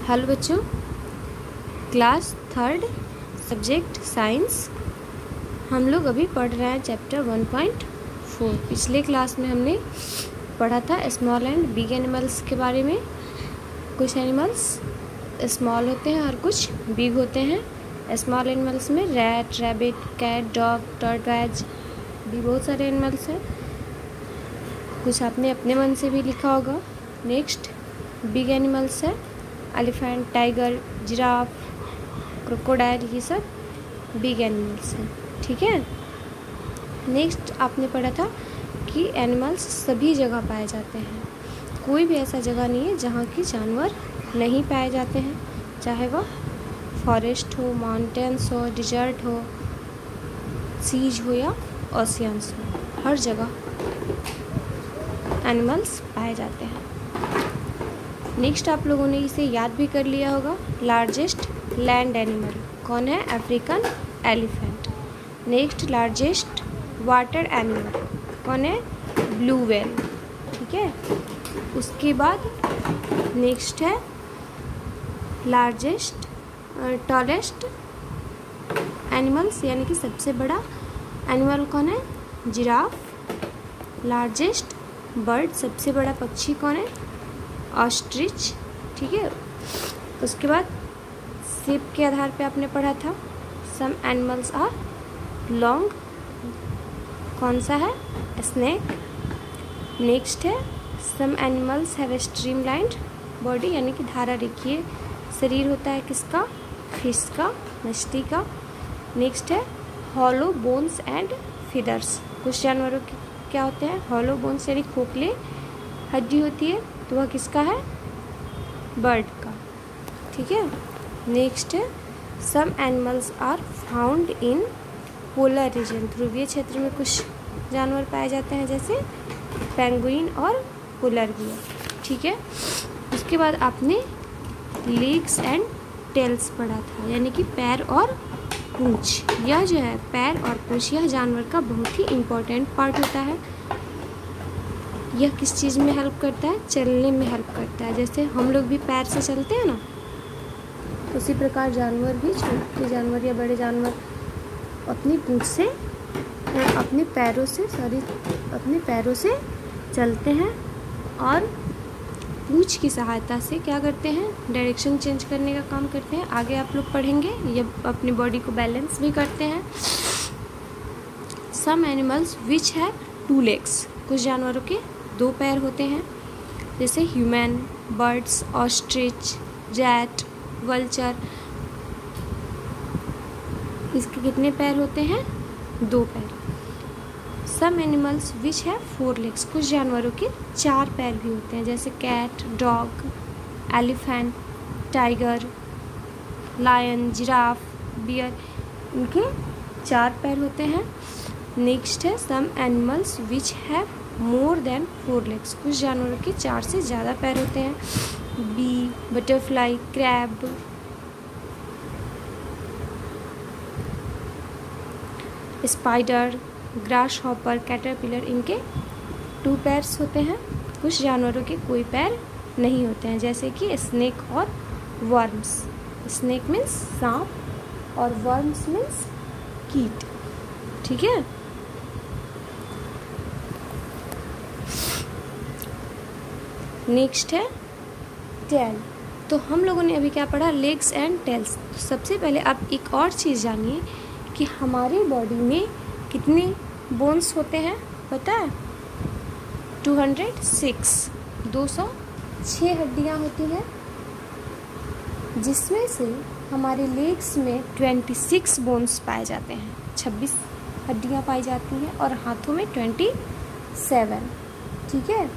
Hello बच्चों, class 3 subject science. हम लोग अभी पढ़ रहे हैं चैप्टर 1.4। पिछले क्लास में हमने पढ़ा था स्मॉल एंड बिग एनिमल्स के बारे में। कुछ एनिमल्स स्मॉल होते हैं और कुछ बिग होते हैं। स्मॉल एनिमल्स में rat, rabbit, cat, dog, tortoise भी बहुत सारे एनिमल्स हैं। कुछ आपने अपने मन से भी लिखा होगा। नेक्स्ट बिग एनिमल्स है एलिफेंट, टाइगर, जिराफ, क्रोकोडाइल, ये सब बिग एनिमल्स हैं। ठीक है। नेक्स्ट आपने पढ़ा था कि एनिमल्स सभी जगह पाए जाते हैं। कोई भी ऐसा जगह नहीं है जहाँ की जानवर नहीं पाए जाते हैं, चाहे वह फॉरेस्ट हो, माउंटेन्स हो, डिजर्ट हो, सीज हो या ओशियंस हो, हर जगह एनिमल्स पाए जाते हैं। नेक्स्ट आप लोगों ने इसे याद भी कर लिया होगा। लार्जेस्ट लैंड एनिमल कौन है? African elephant. Next largest water animal कौन है? Blue whale. ठीक है। उसके बाद नेक्स्ट है लार्जेस्ट टॉलेस्ट एनिमल्स, यानी कि सबसे बड़ा एनिमल कौन है? जिराफ। लार्जेस्ट बर्ड, सबसे बड़ा पक्षी कौन है? ऑस्ट्रिच। ठीक है। उसके बाद शेप के आधार पे आपने पढ़ा था सम एनिमल्स आर लॉन्ग, कौन सा है? स्नेक। नेक्स्ट है some animals have streamlined body, यानी कि धारा रेखीय शरीर होता है किसका? फिश का, मछली का। नेक्स्ट है हॉलो बोन्स एंड फीदर्स। कुछ जानवरों के क्या होते हैं? हॉलो बोन्स यानी खोखले हड्डी होती है, तो वह किसका है? बर्ड का। ठीक है। नेक्स्ट है some animals are found in polar region. ध्रुवीय क्षेत्र में कुछ जानवर पाए जाते हैं, जैसे पेंगुइन और पोलर बियर। ठीक है। उसके बाद आपने लेग्स एंड टेल्स पढ़ा था, यानी कि पैर और पूंछ। यह जो है पैर और पूंछ, यह जानवर का बहुत ही इम्पोर्टेंट पार्ट होता है। यह किस चीज़ में हेल्प करता है? चलने में हेल्प करता है। जैसे हम लोग भी पैर से चलते हैं ना, उसी प्रकार जानवर भी, छोटे जानवर या बड़े जानवर अपनी पूंछ से, अपने पैरों से चलते हैं और पूंछ की सहायता से क्या करते हैं? डायरेक्शन चेंज करने का काम करते हैं। आगे आप लोग पढ़ेंगे। ये अपनी बॉडी को बैलेंस भी करते हैं। Some animals which have 2 legs। कुछ जानवरों के 2 पैर होते हैं, जैसे human, birds, ostrich, rat, vulture. इसके कितने पैर होते हैं? 2 पैर। Some animals which have 4 legs। कुछ जानवरों के 4 पैर भी होते हैं, जैसे cat, dog, elephant, tiger, lion, giraffe, bear. इनके 4 पैर होते हैं। नेक्स्ट है some animals which have more than 4 legs। कुछ जानवरों के 4 से ज़्यादा पैर होते हैं, bee, butterfly, crab, spider, grasshopper, caterpillar. इनके 2 पैर्स होते हैं। कुछ जानवरों के कोई पैर नहीं होते हैं, जैसे कि स्नेक और वर्म्स। स्नेक मीन्स सांप और वर्म्स मीन्स कीट। ठीक है। नेक्स्ट है टेल। तो हम लोगों ने अभी क्या पढ़ा? Legs and tails. तो सबसे पहले आप एक और चीज़ जानिए कि हमारे बॉडी में कितने बोन्स होते हैं, पता है? 206 हड्डियाँ होती हैं, जिसमें से हमारे लेग्स में 26 बोन्स पाए जाते हैं। 26 हड्डियाँ पाई जाती हैं और हाथों में 27। ठीक है।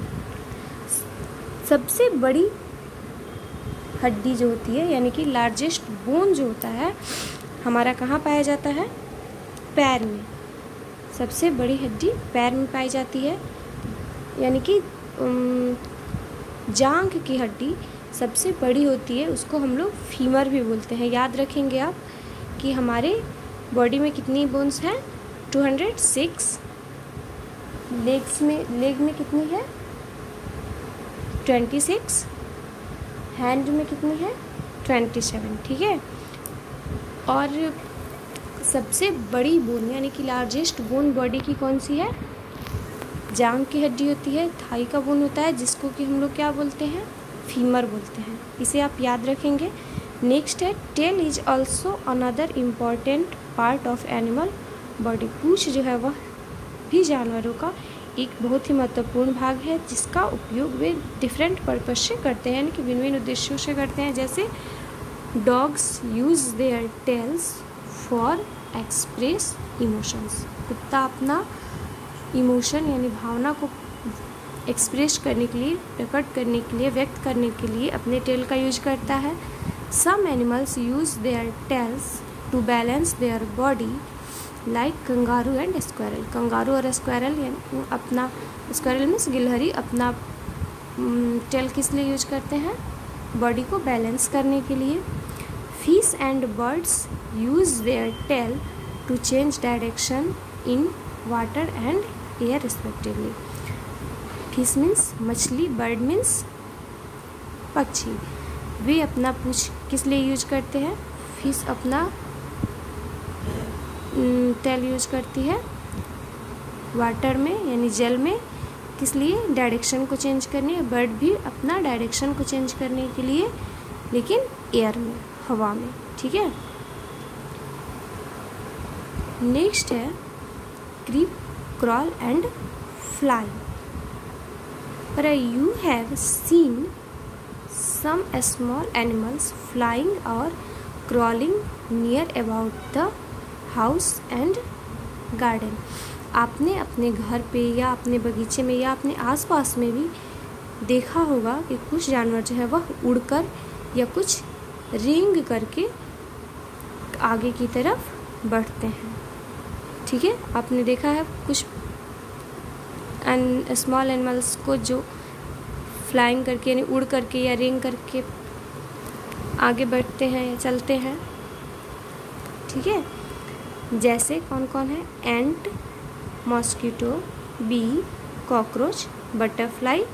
सबसे बड़ी हड्डी जो होती है, यानी कि लार्जेस्ट बोन जो होता है, हमारा कहाँ पाया जाता है? पैर में। सबसे बड़ी हड्डी पैर में पाई जाती है, यानी कि जांघ की हड्डी सबसे बड़ी होती है, उसको हम लोग फीमर भी बोलते हैं। याद रखेंगे आप कि हमारे बॉडी में कितनी बोन्स हैं? 206। लेग में कितनी है? 26। हैंड में कितनी है? 27, ठीक है। और सबसे बड़ी बोन यानी कि लार्जेस्ट बोन बॉडी की कौन सी है? जांघ की हड्डी होती है, थाई का बोन होता है जिसको कि हम लोग क्या बोलते हैं? फीमर बोलते हैं। इसे आप याद रखेंगे। नेक्स्ट है tail is also another important part of animal body. पूंछ जो है वह भी जानवरों का एक बहुत ही महत्वपूर्ण भाग है जिसका उपयोग वे डिफरेंट पर्पज से करते हैं, यानी कि भिन्न भिन्न उद्देश्यों से करते हैं। जैसे dogs use their tails for express emotions. कुत्ता अपना इमोशन यानी भावना को एक्सप्रेस करने के लिए, प्रकट करने के लिए, व्यक्त करने के लिए अपने टेल का यूज करता है। Some animals use their tails to balance their body like kangaroo and squirrel. Kangaroo और स्क्वायरल यानी अपना, स्क्वायरल मीन्स गिलहरी, अपना टेल किस लिए यूज करते हैं? बॉडी को बैलेंस करने के लिए। Fish and birds use their tail to change direction in water and air respectively. Fish means मछली, बर्ड मीन्स पक्षी। वे अपना पूंछ किस लिए यूज करते हैं? फिश अपना टेल यूज करती है वाटर में यानी जल में, किस लिए? डायरेक्शन को चेंज करने। बर्ड भी अपना डायरेक्शन को चेंज करने के लिए, लेकिन एयर में, हवा में, ठीक है। नेक्स्ट है क्रीप, क्रॉल एंड फ्लाई। पर you have seen some small animals flying और crawling near about the house and garden. आपने अपने घर पे या अपने बगीचे में या अपने आसपास में भी देखा होगा कि कुछ जानवर जो है वह उड़कर या कुछ रेंग करके आगे की तरफ बढ़ते हैं, ठीक है। आपने देखा है कुछ स्मॉल एनिमल्स को जो फ्लाइंग करके यानी उड़ करके या रेंग करके आगे बढ़ते हैं या चलते हैं, ठीक है। जैसे कौन कौन है? Ant, mosquito, bee, cockroach, butterfly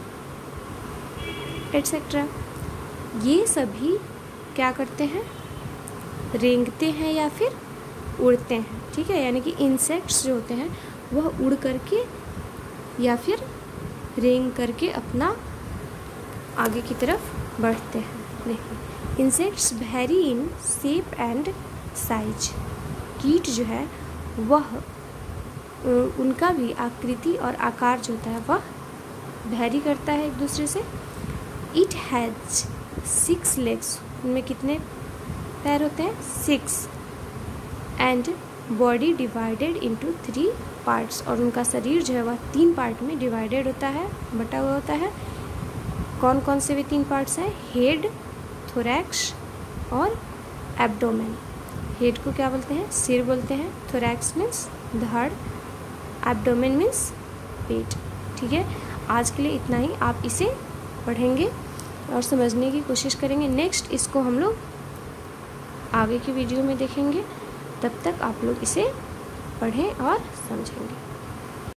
etcetera. ये सभी क्या करते हैं? रेंगते हैं या फिर उड़ते हैं, ठीक है। यानी कि इंसेक्ट्स जो होते हैं वह उड़ करके या फिर रेंग करके अपना आगे की तरफ बढ़ते हैं। देखिए, insects very in shape and size. कीट जो है वह उनका भी आकृति और आकार जो होता है वह वेरी करता है एक दूसरे से। It has 6 legs। उनमें कितने पैर होते हैं? 6। And body divided into 3 parts. और उनका शरीर जो है वह 3 पार्ट में डिवाइडेड होता है, बटा हुआ होता है। कौन कौन से भी 3 पार्ट्स हैं? हेड, थोरैक्स और एब्डोमेन। हेड को क्या बोलते हैं? सिर बोलते हैं। थोरैक्स मीन्स धड़, एब्डोमेन मीन्स पेट, ठीक है। आज के लिए इतना ही। आप इसे पढ़ेंगे और समझने की कोशिश करेंगे। नेक्स्ट इसको हम लोग आगे की वीडियो में देखेंगे। तब तक आप लोग इसे पढ़ें और समझेंगे।